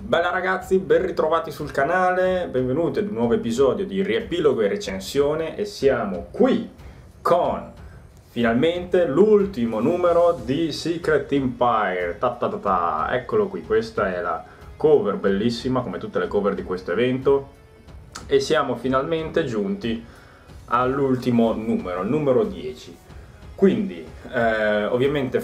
Bella ragazzi, ben ritrovati sul canale, benvenuti ad un nuovo episodio di riepilogo e recensione e siamo qui con finalmente l'ultimo numero di Secret Empire. Eccolo qui, questa è la cover bellissima come tutte le cover di questo evento e siamo finalmente giunti all'ultimo numero, il numero 10. Quindi ovviamente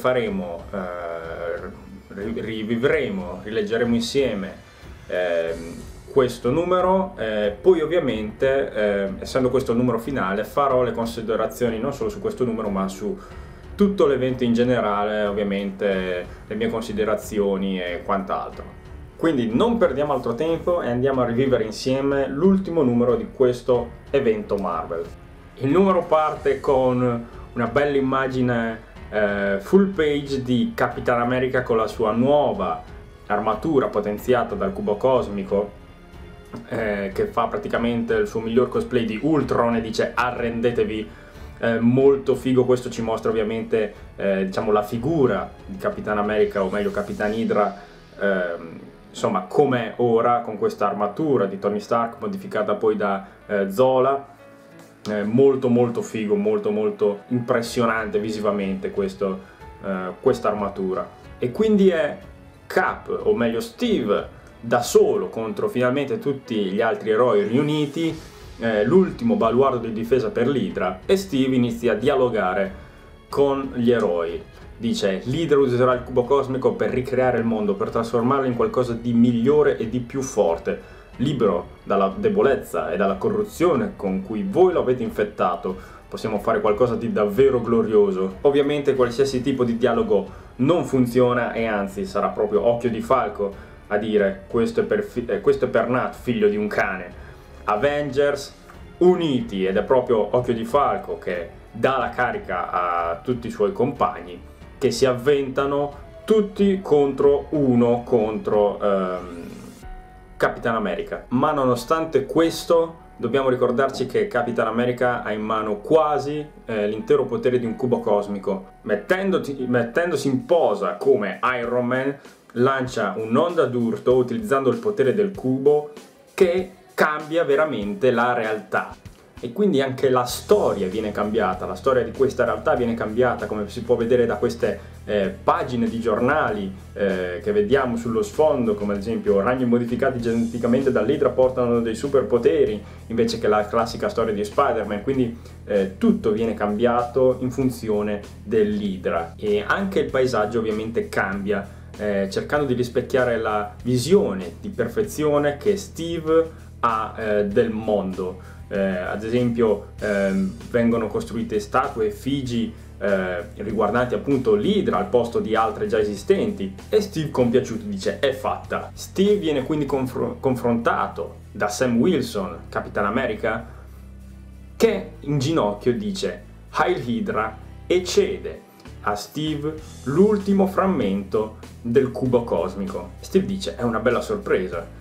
rileggeremo insieme questo numero, poi ovviamente essendo questo il numero finale farò le considerazioni non solo su questo numero ma su tutto l'evento in generale, ovviamente le mie considerazioni e quant'altro. Quindi non perdiamo altro tempo e andiamo a rivivere insieme l'ultimo numero di questo evento Marvel. Il numero parte con una bella immagine full page di Capitan America con la sua nuova armatura potenziata dal cubo cosmico, che fa praticamente il suo miglior cosplay di Ultron e dice arrendetevi. Molto figo, questo ci mostra ovviamente diciamo la figura di Capitan America, o meglio Capitan Hydra, insomma com'è ora con questa armatura di Tony Stark modificata poi da Zola. Molto figo, molto impressionante visivamente questa armatura. E quindi è Cap, o meglio Steve, da solo contro finalmente tutti gli altri eroi riuniti, l'ultimo baluardo di difesa per l'Hydra, e Steve inizia a dialogare con gli eroi. Dice: l'Hydra userà il cubo cosmico per ricreare il mondo, per trasformarlo in qualcosa di migliore e di più forte, libero dalla debolezza e dalla corruzione con cui voi lo avete infettato. Possiamo fare qualcosa di davvero glorioso. Ovviamente qualsiasi tipo di dialogo non funziona e anzi sarà proprio Occhio di Falco a dire questo è per Nat, figlio di un cane. Avengers uniti, ed è proprio Occhio di Falco che dà la carica a tutti i suoi compagni che si avventano tutti contro Capitan America. Ma nonostante questo dobbiamo ricordarci che Capitan America ha in mano quasi l'intero potere di un cubo cosmico. Mettendosi in posa come Iron Man, lancia un'onda d'urto utilizzando il potere del cubo che cambia veramente la realtà. E quindi anche la storia viene cambiata, la storia di questa realtà viene cambiata, come si può vedere da queste pagine di giornali che vediamo sullo sfondo, come ad esempio ragni modificati geneticamente dall'Hydra portano dei superpoteri, invece che la classica storia di Spider-Man. Quindi tutto viene cambiato in funzione dell'Hydra, e anche il paesaggio ovviamente cambia, cercando di rispecchiare la visione di perfezione che Steve ha del mondo. Ad esempio vengono costruite statue, effigie riguardanti appunto l'Hydra al posto di altre già esistenti, e Steve compiaciuto dice è fatta. Steve viene quindi confrontato da Sam Wilson, Capitan America, che in ginocchio dice Heil Hydra e cede a Steve l'ultimo frammento del cubo cosmico. Steve dice è una bella sorpresa.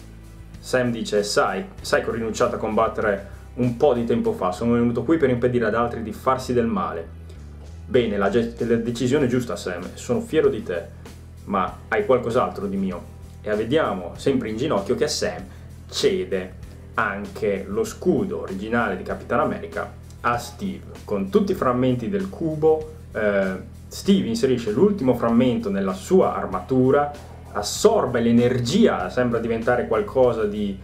Sam dice sai che ho rinunciato a combattere un po' di tempo fa, sono venuto qui per impedire ad altri di farsi del male. Bene, la decisione è giusta Sam, sono fiero di te, ma hai qualcos'altro di mio. E vediamo sempre in ginocchio che Sam cede anche lo scudo originale di Capitan America a Steve. Con tutti i frammenti del cubo, Steve inserisce l'ultimo frammento nella sua armatura, assorbe l'energia, sembra diventare qualcosa di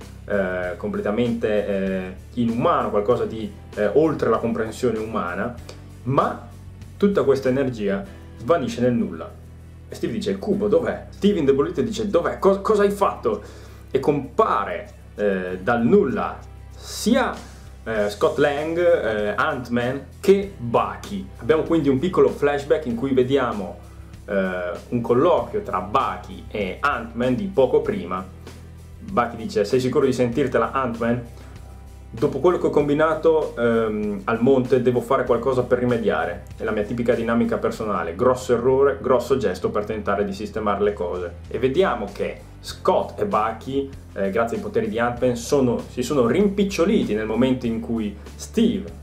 completamente inumano, qualcosa di oltre la comprensione umana, ma tutta questa energia svanisce nel nulla. E Steve dice il cubo dov'è? Steve indebolito dice dov'è? Cosa hai fatto? E compare dal nulla sia Scott Lang, Ant-Man, che Bucky. Abbiamo quindi un piccolo flashback in cui vediamo un colloquio tra Bucky e Ant-Man di poco prima. Bucky dice sei sicuro di sentirtela Ant-Man? Dopo quello che ho combinato al monte devo fare qualcosa per rimediare, è la mia tipica dinamica personale, grosso errore, grosso gesto per tentare di sistemare le cose. E vediamo che Scott e Bucky, grazie ai poteri di Ant-Man, si sono rimpiccioliti nel momento in cui Steve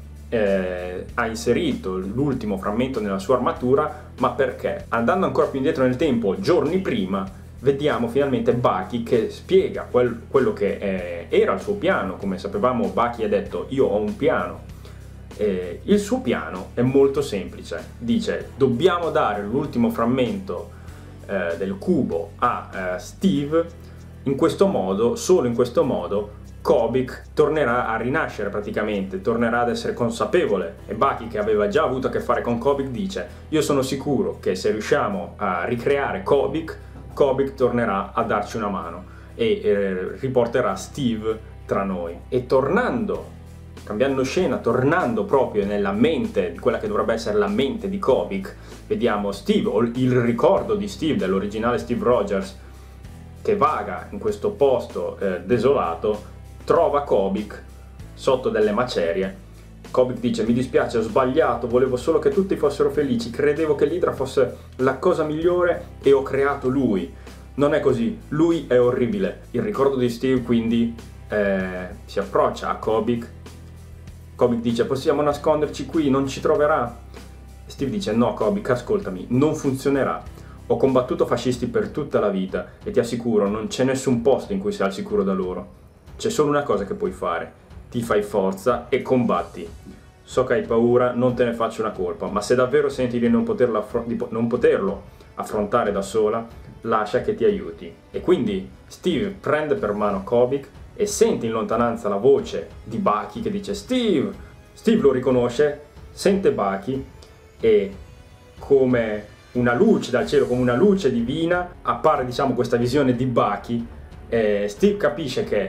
ha inserito l'ultimo frammento nella sua armatura. Ma perché? Andando ancora più indietro nel tempo, giorni prima, vediamo finalmente Bucky che spiega quello che era il suo piano. Come sapevamo, Bucky ha detto: io ho un piano. Il suo piano è molto semplice, dice: dobbiamo dare l'ultimo frammento del cubo a Steve, in questo modo, solo in questo modo, Kobik tornerà a rinascere praticamente, tornerà ad essere consapevole. E Bucky, che aveva già avuto a che fare con Kobik, dice: io sono sicuro che se riusciamo a ricreare Kobik, Kobik tornerà a darci una mano e riporterà Steve tra noi. E tornando, cambiando scena, tornando proprio nella mente di quella che dovrebbe essere la mente di Kobik, vediamo Steve, o il ricordo di Steve, dell'originale Steve Rogers, che vaga in questo posto desolato, trova Kobik sotto delle macerie. Kobik dice: mi dispiace, ho sbagliato, volevo solo che tutti fossero felici, credevo che l'Idra fosse la cosa migliore e ho creato lui. Non è così, lui è orribile. Il ricordo di Steve quindi si approccia a Kobik. Kobik dice: possiamo nasconderci qui, non ci troverà. Steve dice: no Kobik, ascoltami, non funzionerà. Ho combattuto fascisti per tutta la vita e ti assicuro, non c'è nessun posto in cui sei al sicuro da loro. C'è solo una cosa che puoi fare: ti fai forza e combatti. So che hai paura, non te ne faccio una colpa, ma se davvero senti di non poterlo affrontare da sola, lascia che ti aiuti. E quindi Steve prende per mano Kobik e sente in lontananza la voce di Bucky che dice: Steve! Steve lo riconosce, sente Bucky e, come una luce dal cielo, come una luce divina, appare, diciamo, questa visione di Bucky. Steve capisce che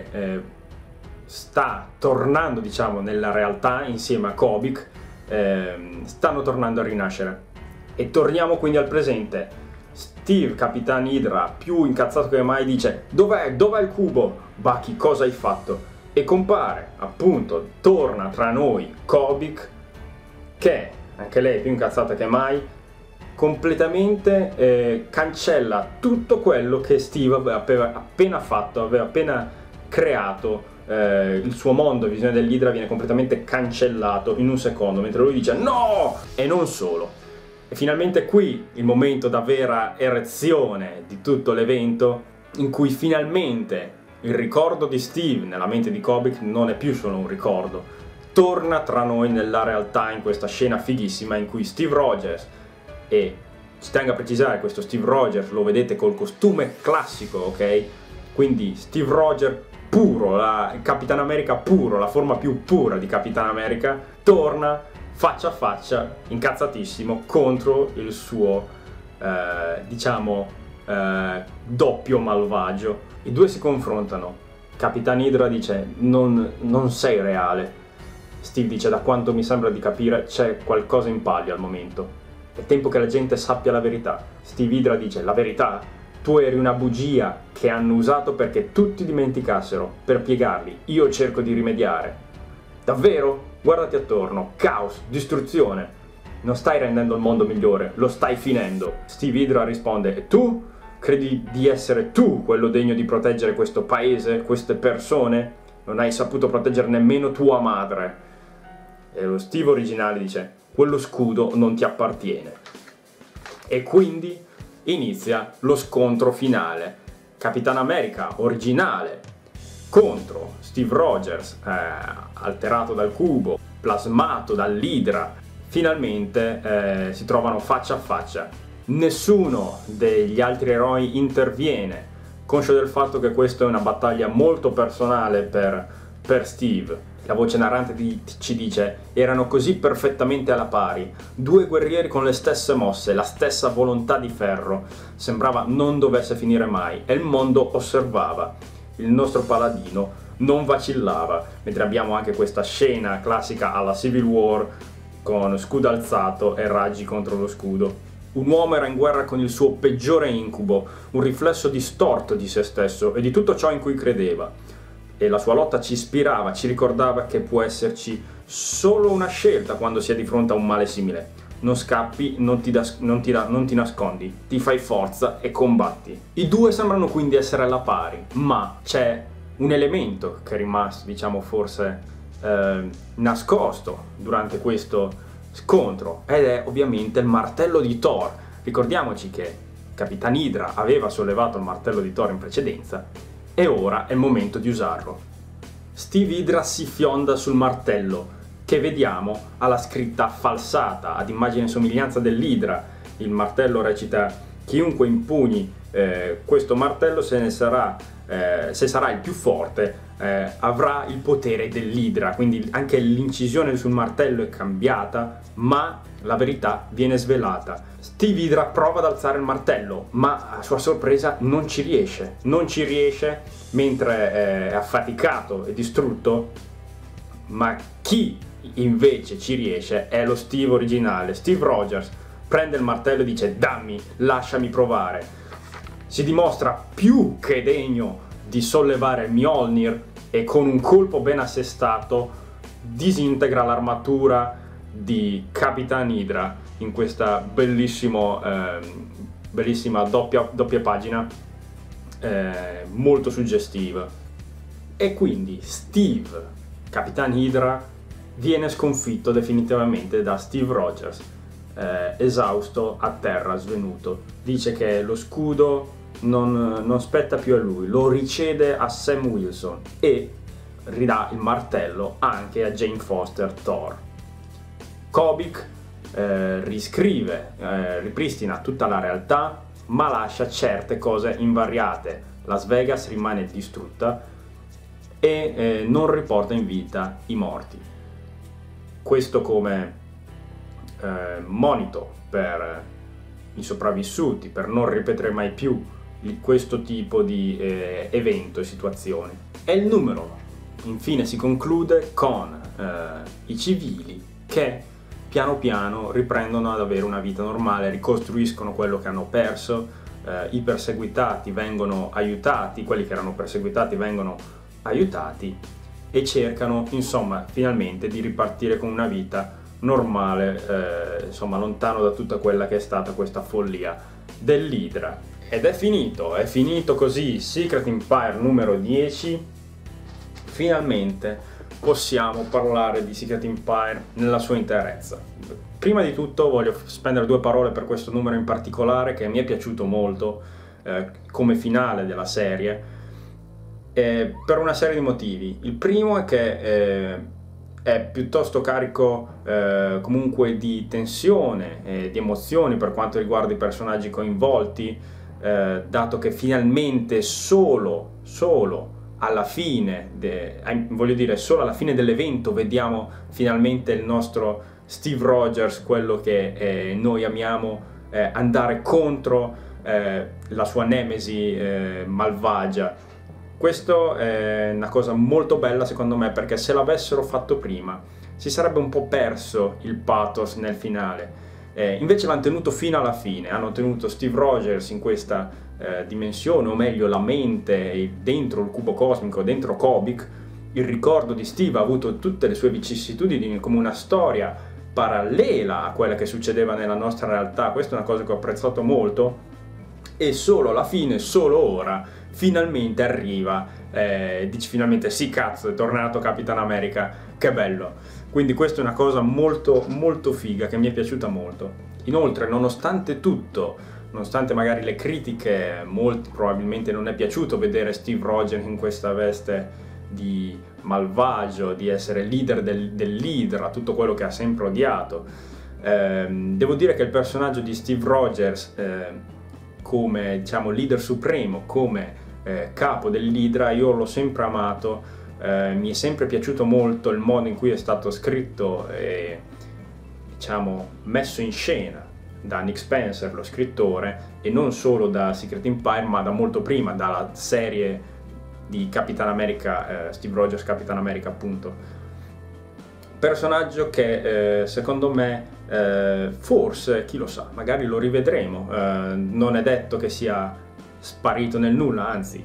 sta tornando, diciamo, nella realtà insieme a Kobik, stanno tornando a rinascere. E torniamo quindi al presente. Steve, Capitan Hydra, più incazzato che mai, dice: dov'è il cubo? Bucky, cosa hai fatto? E compare, appunto, torna tra noi Kobik, che anche lei più incazzata che mai, completamente cancella tutto quello che Steve aveva appena fatto, aveva appena creato. Il suo mondo, visione dell'Idra, viene completamente cancellato in un secondo, mentre lui dice no! E non solo. E finalmente qui il momento da vera erezione di tutto l'evento, in cui finalmente il ricordo di Steve nella mente di Kobik non è più solo un ricordo, torna tra noi nella realtà, in questa scena fighissima in cui Steve Rogers, e ci tengo a precisare, questo Steve Rogers lo vedete col costume classico, ok? Quindi Steve Rogers puro, il Capitan America puro, la forma più pura di Capitan America, torna faccia a faccia, incazzatissimo, contro il suo, doppio malvagio. I due si confrontano. Capitan Hydra dice: non sei reale. Steve dice: da quanto mi sembra di capire c'è qualcosa in palio al momento. È tempo che la gente sappia la verità. Steve Hydra dice: la verità? Tu eri una bugia che hanno usato perché tutti dimenticassero, per piegarli. Io cerco di rimediare. Davvero? Guardati attorno. Caos, distruzione. Non stai rendendo il mondo migliore, lo stai finendo. Steve Hydra risponde: e tu? Credi di essere tu quello degno di proteggere questo paese, queste persone? Non hai saputo proteggere nemmeno tua madre. E lo Steve originale dice: quello scudo non ti appartiene. E quindi inizia lo scontro finale. Capitan America originale contro Steve Rogers, alterato dal cubo, plasmato dall'Idra. Finalmente si trovano faccia a faccia. Nessuno degli altri eroi interviene, conscio del fatto che questa è una battaglia molto personale per Steve. La voce narrante ci dice: erano così perfettamente alla pari, due guerrieri con le stesse mosse, la stessa volontà di ferro. Sembrava non dovesse finire mai e il mondo osservava. Il nostro paladino non vacillava, mentre abbiamo anche questa scena classica alla Civil War, con scudo alzato e raggi contro lo scudo. Un uomo era in guerra con il suo peggiore incubo, un riflesso distorto di se stesso e di tutto ciò in cui credeva. E la sua lotta ci ispirava, ci ricordava che può esserci solo una scelta quando si è di fronte a un male simile. Non scappi, non ti nascondi, ti fai forza e combatti. I due sembrano quindi essere alla pari, ma c'è un elemento che è rimasto, diciamo, forse nascosto durante questo scontro, ed è ovviamente il martello di Thor. Ricordiamoci che Capitan Hydra aveva sollevato il martello di Thor in precedenza e ora è il momento di usarlo. Steve Hydra si fionda sul martello, che vediamo ha la scritta falsata ad immagine e somiglianza dell'Hydra. Il martello recita: chiunque impugni questo martello, se sarà il più forte, avrà il potere dell'Hydra. Quindi anche l'incisione sul martello è cambiata, ma la verità viene svelata. Steve Hydra prova ad alzare il martello, ma a sua sorpresa non ci riesce. Non ci riesce mentre è affaticato e distrutto, ma chi invece ci riesce è lo Steve originale. Steve Rogers prende il martello e dice: dammi, lasciami provare. Si dimostra più che degno di sollevare Mjolnir e con un colpo ben assestato disintegra l'armatura di Capitan Hydra in questa bellissima doppia pagina molto suggestiva. E quindi Steve, Capitan Hydra, viene sconfitto definitivamente da Steve Rogers, esausto, a terra, svenuto. Dice che lo scudo non spetta più a lui, lo ricede a Sam Wilson e ridà il martello anche a Jane Foster Thor. Kobik riscrive, ripristina tutta la realtà, ma lascia certe cose invariate. Las Vegas rimane distrutta e non riporta in vita i morti. Questo come monito per i sopravvissuti, per non ripetere mai più questo tipo di evento e situazioni. E il numero infine si conclude con i civili che piano piano riprendono ad avere una vita normale, ricostruiscono quello che hanno perso, i perseguitati vengono aiutati, quelli che erano perseguitati vengono aiutati e cercano insomma finalmente di ripartire con una vita normale, insomma lontano da tutta quella che è stata questa follia dell'Hydra. Ed è finito così Secret Empire numero 10. Finalmente possiamo parlare di Secret Empire nella sua interezza. Prima di tutto voglio spendere due parole per questo numero in particolare che mi è piaciuto molto come finale della serie, per una serie di motivi. Il primo è che è piuttosto carico comunque di tensione e di emozioni per quanto riguarda i personaggi coinvolti, dato che finalmente solo alla fine, solo alla fine dell'evento vediamo finalmente il nostro Steve Rogers, quello che noi amiamo, andare contro la sua nemesi malvagia. Questo è una cosa molto bella secondo me, perché se l'avessero fatto prima si sarebbe un po' perso il pathos nel finale. Invece l'hanno tenuto fino alla fine, hanno tenuto Steve Rogers in questa dimensione, o meglio la mente dentro il cubo cosmico, dentro Kobik. Il ricordo di Steve ha avuto tutte le sue vicissitudini come una storia parallela a quella che succedeva nella nostra realtà. Questa è una cosa che ho apprezzato molto, e solo alla fine, solo ora, finalmente arriva, dici finalmente sì cazzo, è tornato Capitan America, che bello. Quindi questa è una cosa molto molto figa che mi è piaciuta molto. Inoltre, nonostante tutto, nonostante magari le critiche, molti probabilmente non è piaciuto vedere Steve Rogers in questa veste di malvagio, di essere leader dell'Hydra, tutto quello che ha sempre odiato. Devo dire che il personaggio di Steve Rogers come diciamo leader supremo, come capo dell'Hydra, io l'ho sempre amato. Mi è sempre piaciuto molto il modo in cui è stato scritto e diciamo messo in scena da Nick Spencer, lo scrittore, e non solo da Secret Empire ma da molto prima, dalla serie di Capitan America, Steve Rogers Capitan America appunto. Personaggio che secondo me forse, chi lo sa, magari lo rivedremo, non è detto che sia sparito nel nulla, anzi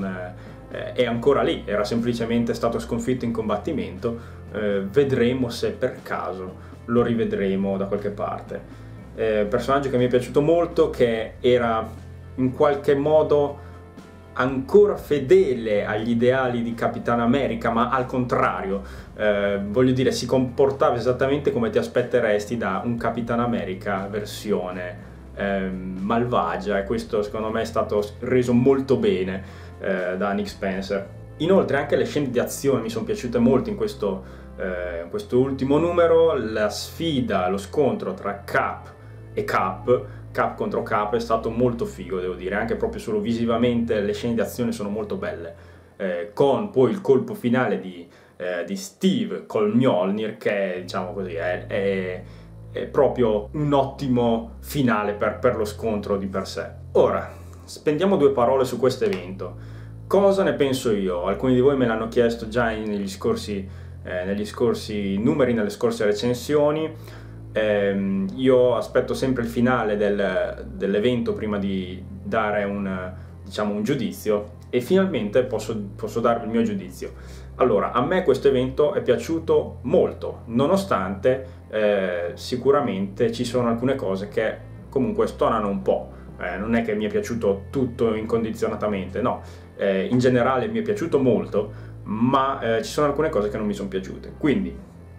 è ancora lì, era semplicemente stato sconfitto in combattimento. Vedremo se per caso lo rivedremo da qualche parte. Personaggio che mi è piaciuto molto, che era in qualche modo ancora fedele agli ideali di Capitan America, ma al contrario, voglio dire, si comportava esattamente come ti aspetteresti da un Capitan America versione malvagia, e questo secondo me è stato reso molto bene da Nick Spencer. Inoltre anche le scene di azione mi sono piaciute molto in questo ultimo numero. La sfida, lo scontro tra Cap e Cap contro Cap è stato molto figo, devo dire, anche proprio solo visivamente le scene di azione sono molto belle, con poi il colpo finale di Steve col Mjolnir, che diciamo così è proprio un ottimo finale per lo scontro di per sé. Ora, spendiamo due parole su questo evento. Cosa ne penso io? Alcuni di voi me l'hanno chiesto già negli scorsi numeri, nelle scorse recensioni. Io aspetto sempre il finale dell'evento prima di dare un giudizio, e finalmente posso darvi il mio giudizio. Allora, a me questo evento è piaciuto molto, nonostante sicuramente ci sono alcune cose che comunque stonano un po'. Non è che mi è piaciuto tutto incondizionatamente, no, in generale mi è piaciuto molto, ma ci sono alcune cose che non mi sono piaciute. Quindi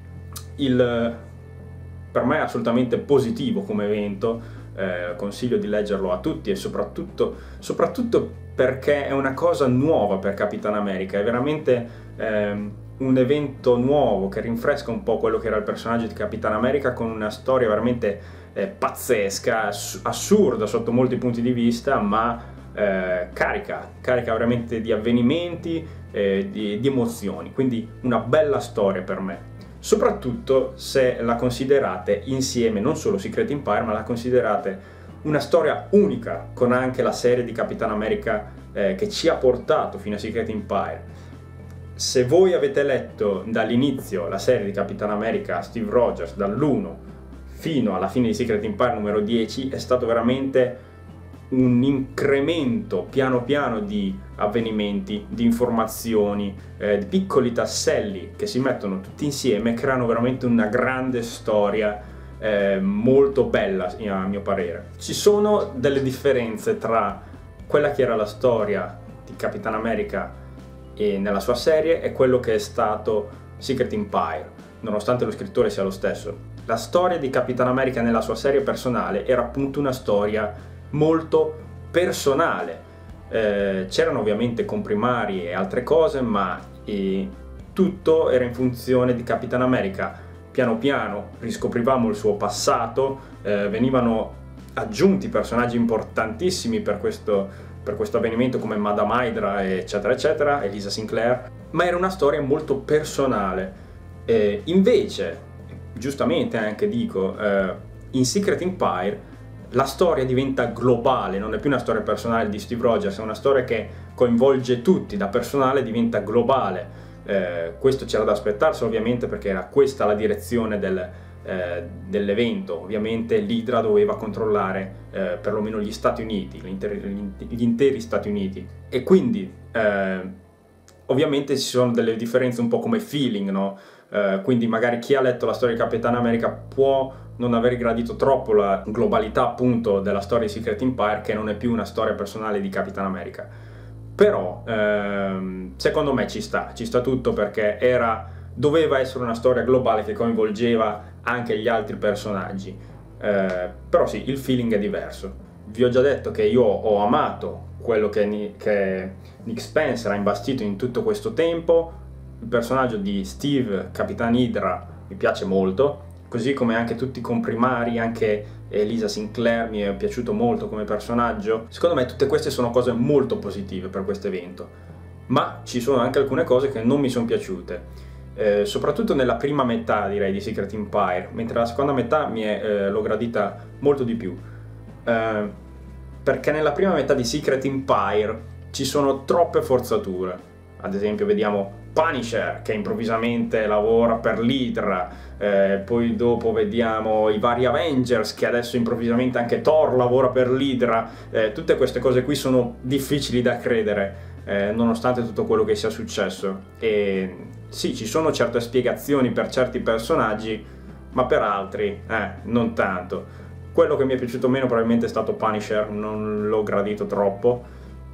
per me è assolutamente positivo come evento, consiglio di leggerlo a tutti, e soprattutto perché è una cosa nuova per Capitan America, è veramente un evento nuovo che rinfresca un po' quello che era il personaggio di Capitan America, con una storia veramente pazzesca, assurda sotto molti punti di vista, ma carica veramente di avvenimenti, di emozioni, quindi una bella storia per me. Soprattutto se la considerate insieme, non solo Secret Empire, ma la considerate una storia unica, con anche la serie di Capitan America che ci ha portato fino a Secret Empire. Se voi avete letto dall'inizio la serie di Capitan America Steve Rogers, dall'1 fino alla fine di Secret Empire numero 10, è stato veramente un incremento piano piano di avvenimenti, di informazioni, di piccoli tasselli che si mettono tutti insieme e creano veramente una grande storia molto bella, a mio parere. Ci sono delle differenze tra quella che era la storia di Capitan America nella sua serie e quello che è stato Secret Empire, nonostante lo scrittore sia lo stesso. La storia di Capitan America nella sua serie personale era appunto una storia molto personale. C'erano ovviamente comprimari e altre cose, ma tutto era in funzione di Capitan America. Piano piano riscoprivamo il suo passato, venivano aggiunti personaggi importantissimi per questo avvenimento come Madame Hydra, eccetera eccetera, Elisa Sinclair, ma era una storia molto personale. Invece, giustamente anche dico, in Secret Empire la storia diventa globale, non è più una storia personale di Steve Rogers, è una storia che coinvolge tutti, da personale diventa globale. Questo c'era da aspettarsi ovviamente, perché era questa la direzione dell'evento. Ovviamente l'Hydra doveva controllare perlomeno gli Stati Uniti, gli interi Stati Uniti, e quindi ovviamente ci sono delle differenze un po' come feeling, no? Quindi magari chi ha letto la storia di Capitan America può non aver gradito troppo la globalità appunto della storia di Secret Empire, che non è più una storia personale di Capitan America. Però secondo me ci sta tutto, perché doveva essere una storia globale che coinvolgeva anche gli altri personaggi. Però sì, il feeling è diverso. Vi ho già detto che io ho amato quello che Nick Spencer ha imbastito in tutto questo tempo. Il personaggio di Steve, Capitan Hydra, mi piace molto, così come anche tutti i comprimari, anche Elisa Sinclair mi è piaciuto molto come personaggio. Secondo me tutte queste sono cose molto positive per questo evento, ma ci sono anche alcune cose che non mi sono piaciute, soprattutto nella prima metà, direi, di Secret Empire, mentre la seconda metà l'ho gradita molto di più, perché nella prima metà di Secret Empire ci sono troppe forzature. Ad esempio vediamo Punisher che improvvisamente lavora per l'Hydra, poi dopo vediamo i vari Avengers che adesso improvvisamente anche Thor lavora per l'Hydra. Tutte queste cose qui sono difficili da credere, nonostante tutto quello che sia successo. E sì, ci sono certe spiegazioni per certi personaggi, ma per altri non tanto. Quello che mi è piaciuto meno probabilmente è stato Punisher, non l'ho gradito troppo.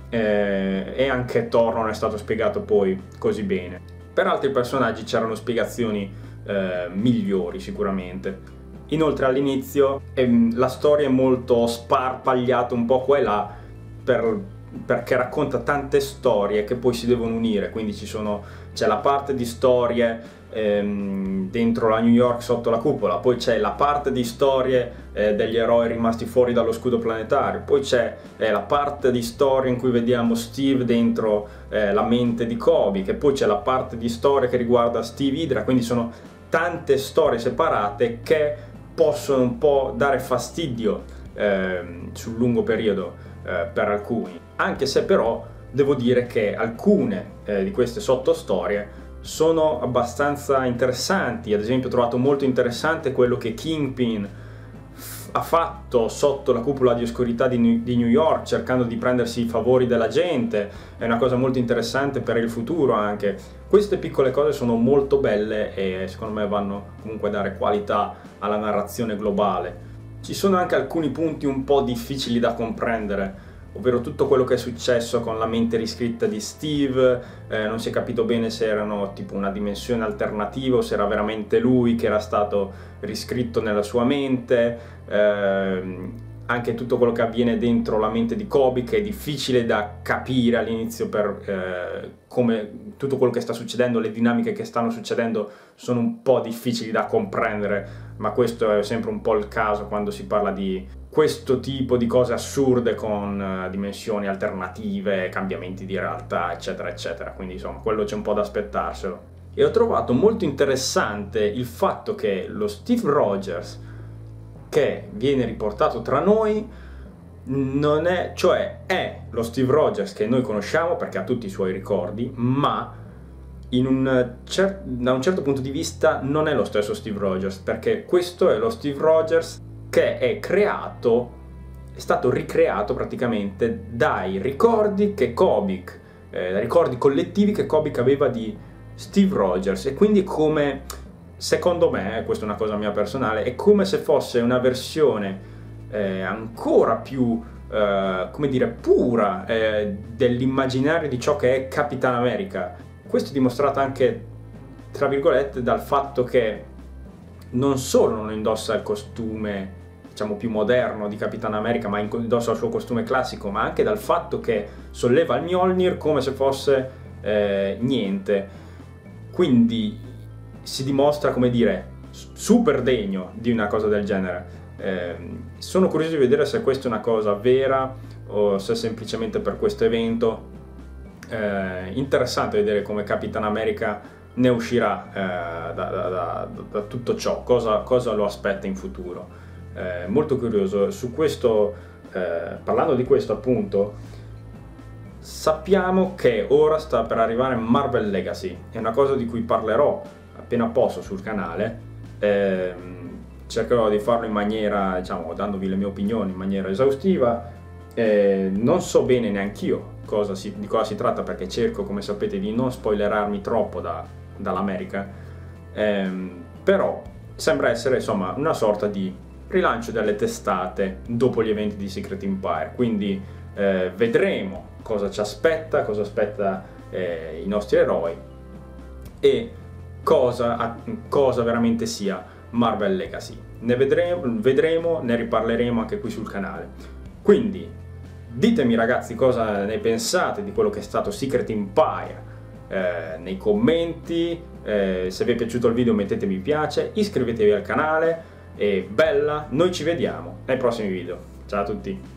E anche Thor non è stato spiegato poi così bene. Per altri personaggi c'erano spiegazioni migliori sicuramente, Inoltre all'inizio la storia è molto sparpagliata un po' qua e là perché racconta tante storie che poi si devono unire, quindi c'è la parte di storie dentro la New York sotto la cupola, poi c'è la parte di storie degli eroi rimasti fuori dallo scudo planetario, poi c'è la parte di storia in cui vediamo Steve dentro la mente di Kobik, e poi c'è la parte di storia che riguarda Steve Hydra, quindi sono tante storie separate che possono un po' dare fastidio sul lungo periodo per alcuni, anche se però devo dire che alcune di queste sottostorie sono abbastanza interessanti. Ad esempio ho trovato molto interessante quello che Kingpin ha fatto sotto la cupola di oscurità di New York, cercando di prendersi i favori della gente. È una cosa molto interessante per il futuro anche. Queste piccole cose sono molto belle e secondo me vanno comunque a dare qualità alla narrazione globale. Ci sono anche alcuni punti un po' difficili da comprendere, ovvero tutto quello che è successo con la mente riscritta di Steve. Non si è capito bene se erano tipo una dimensione alternativa o se era veramente lui che era stato riscritto nella sua mente. Anche tutto quello che avviene dentro la mente di Kobik è difficile da capire all'inizio, per come tutto quello che sta succedendo, le dinamiche che stanno succedendo sono un po' difficili da comprendere, ma questo è sempre un po' il caso quando si parla di questo tipo di cose assurde con dimensioni alternative, cambiamenti di realtà, eccetera eccetera, quindi insomma quello c'è un po' da aspettarselo. E ho trovato molto interessante il fatto che lo Steve Rogers che viene riportato tra noi non è, cioè è lo Steve Rogers che noi conosciamo perché ha tutti i suoi ricordi, ma da un certo punto di vista non è lo stesso Steve Rogers, perché questo è lo Steve Rogers che è stato ricreato praticamente dai ricordi che Kobik, ricordi collettivi che Kobik aveva di Steve Rogers, e quindi come, secondo me, questa è una cosa mia personale, è come se fosse una versione ancora più, come dire, pura dell'immaginario di ciò che è Capitan America. Questo è dimostrato anche, tra virgolette, dal fatto che non solo non indossa il costume, diciamo, più moderno di Capitan America, ma indossa il suo costume classico, ma anche dal fatto che solleva il Mjolnir come se fosse niente. Quindi si dimostra, come dire, super degno di una cosa del genere. Sono curioso di vedere se questa è una cosa vera o se semplicemente per questo evento. Interessante vedere come Capitan America ne uscirà da tutto ciò, cosa lo aspetta in futuro. Molto curioso su questo. Parlando di questo, appunto, sappiamo che ora sta per arrivare Marvel Legacy, è una cosa di cui parlerò appena posso sul canale. Cercherò di farlo in maniera, diciamo, dandovi le mie opinioni in maniera esaustiva. Non so bene neanch'io di cosa si tratta, perché cerco, come sapete, di non spoilerarmi troppo dall'America, però sembra essere, insomma, una sorta di rilancio delle testate dopo gli eventi di Secret Empire, quindi vedremo cosa ci aspetta, cosa aspetta i nostri eroi e cosa veramente sia Marvel Legacy. Ne vedremo, ne riparleremo anche qui sul canale. Quindi ditemi, ragazzi, cosa ne pensate di quello che è stato Secret Empire nei commenti. Se vi è piaciuto il video mettete mi piace, iscrivetevi al canale e bella, noi ci vediamo nei prossimi video. Ciao a tutti!